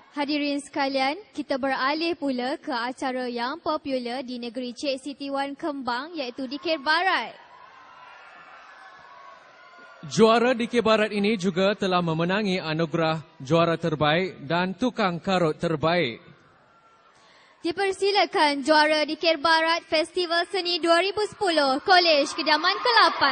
Hadirin sekalian, kita beralih pula ke acara yang popular di negeri Cik Siti Wan Kembang iaitu Dikir Barat. Juara Dikir Barat ini juga telah memenangi anugerah juara terbaik dan tukang karut terbaik. Dipersilakan juara Dikir Barat Festival Seni 2010, Kolej Kediaman ke-8.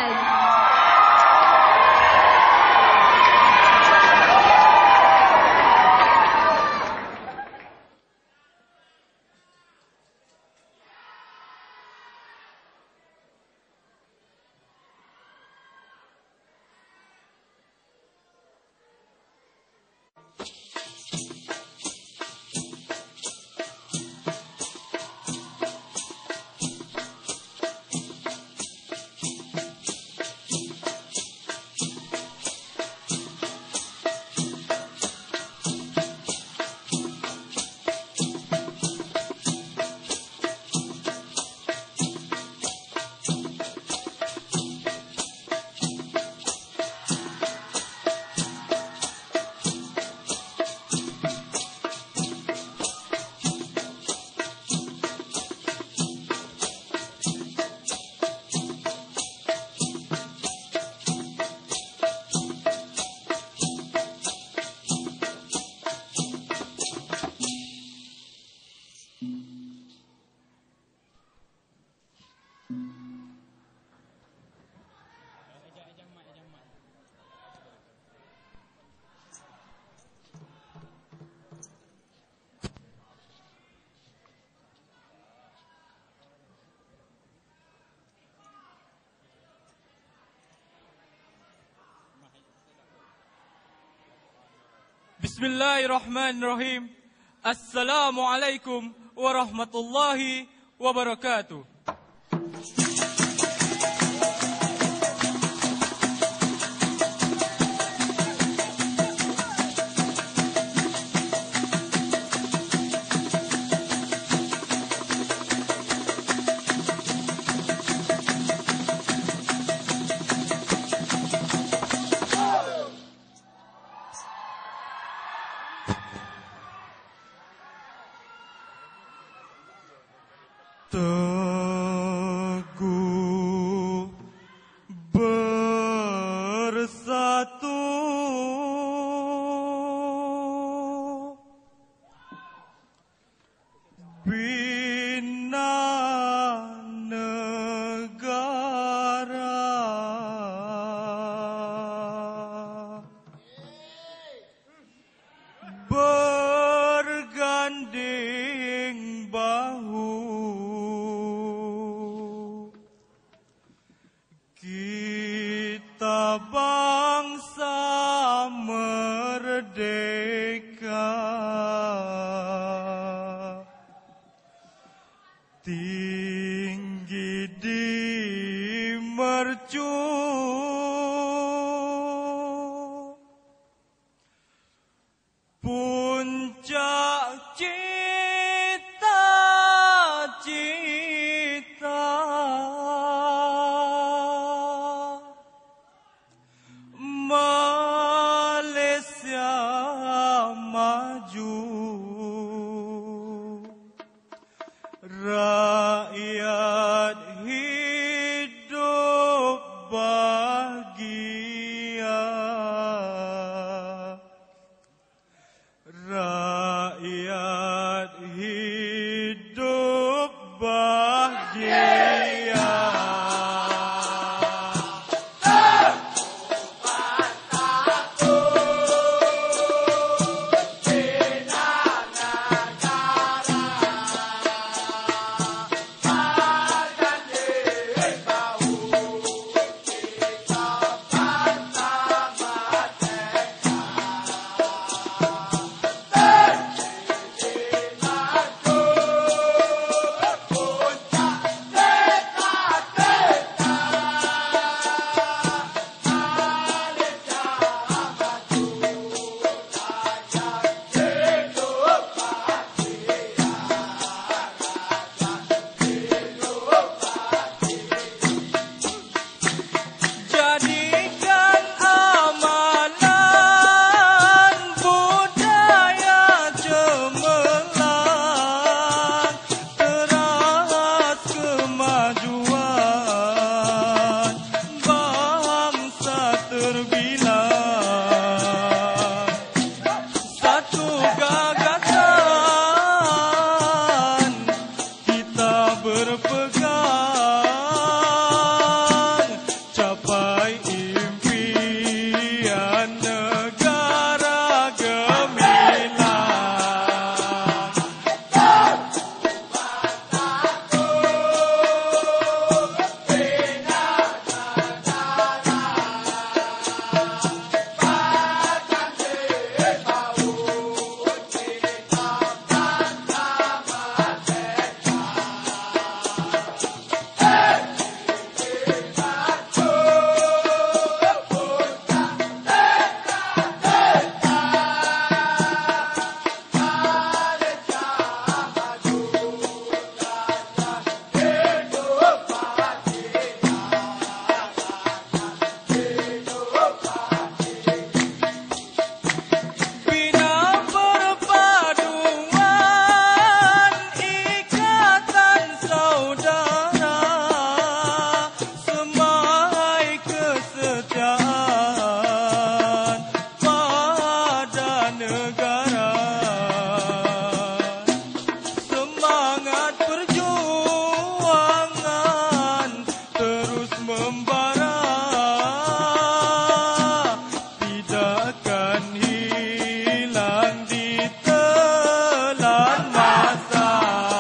Bismillahirrahmanirrahim. Assalamualaikum warahmatullahi wabarakatuh. Teguh bersatu bina negara, bergandeng bahu kita bangsa merdeka, tinggi di mercu, puncak cita-cita, Malaysia maju, rakyat hidup bahagia, rakyat hidup bahagia. negara. Semangat perjuangan terus membara, tidak akan hilang di telan masa.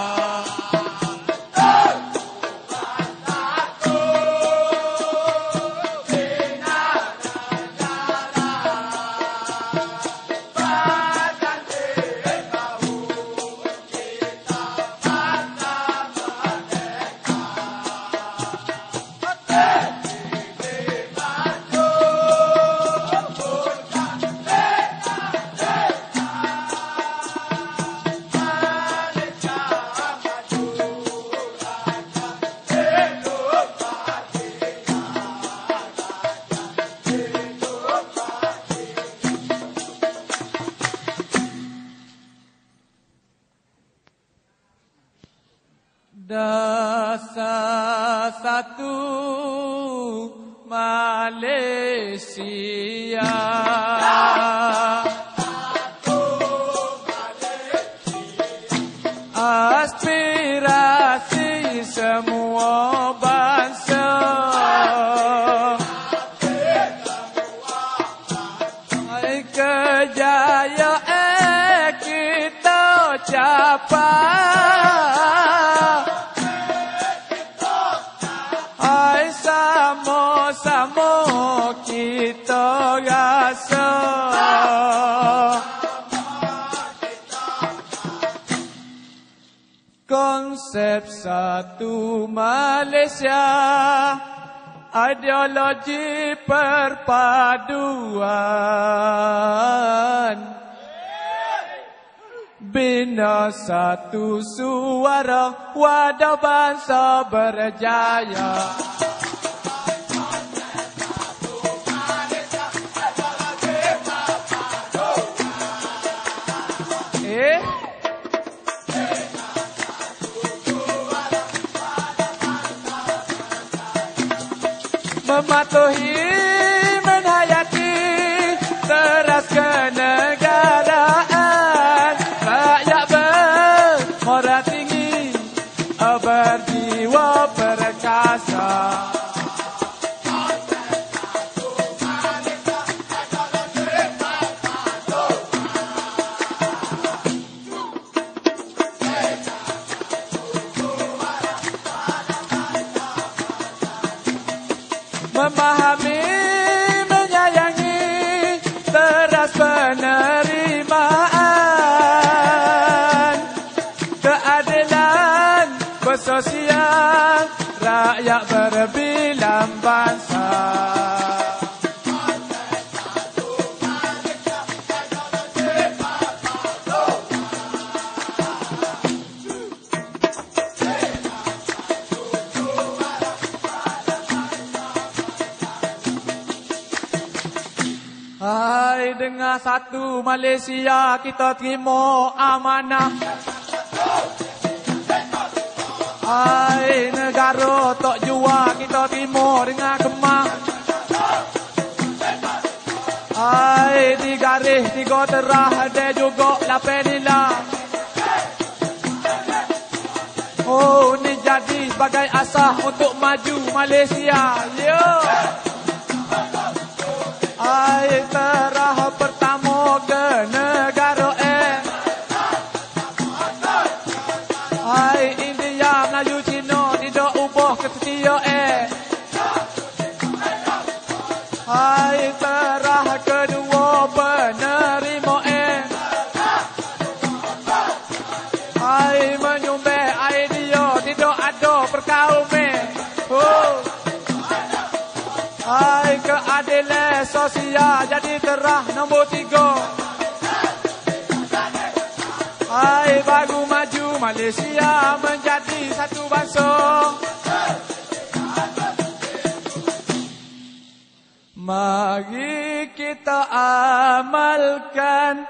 Dasar satu Malaysia. Aspirasi semua bangsa. Kejayaan kita capai. Sama kita rasa. Konsep satu Malaysia, ideologi perpaduan, bina satu suara, wadah bangsa berjaya. Mematuhi, menhayati teras kenegaraan, rakyat bermoral tinggi, berjiwa perkasa. Memahami, menyayangi, teras penerimaan, keadilan bersosial, rakyat berbilang bangsa. Hai, dengar satu Malaysia, kita terima amanah. Hai, negara tok jua, kita terima dengan kemah. Hai, di garis tiga terah, ada juga lapan nila. Oh, ni jadi sebagai asas untuk maju Malaysia. Yo. Hai, terah pertama ke negara Hai, India, Melayu, Cina tidak ubah kesetiaan Hai, terah kedua penerima Hai, menyumbang idea tidak ada perkauman Hai, keadilan sosial jadi terah nombor 3 Hai, baru maju Malaysia menjadi satu bangsa Mari kita amalkan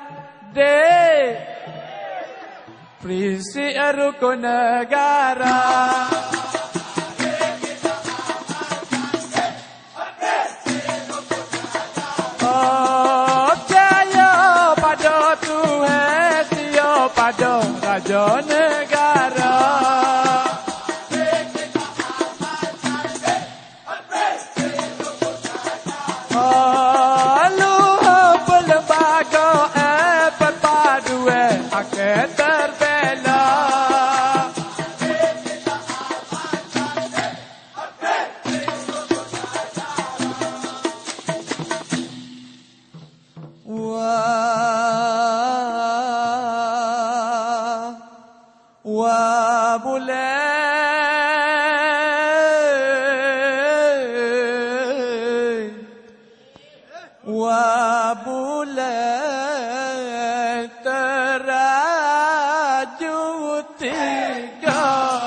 prinsip rukun negara Percaya pada pada Tuhan setia pada raja negara. Luhur berlembaga berpadu akan terbela. Bulan teraju tiga.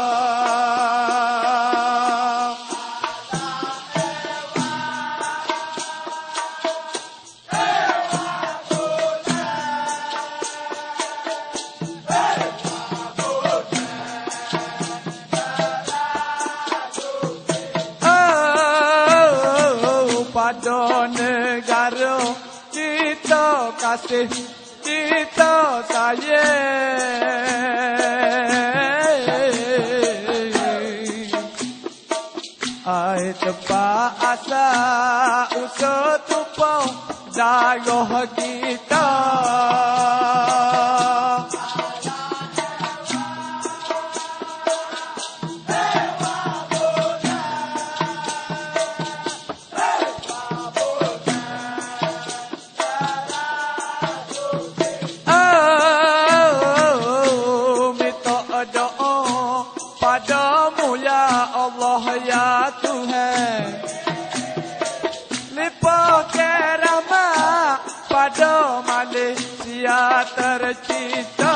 Pada negara kita kasih, kita sayang. Ai tempat asal usaha tumpah darah kita. Padamu ya Allah ya Tuhan, limpah kerahmat pada Malaysia tercinta.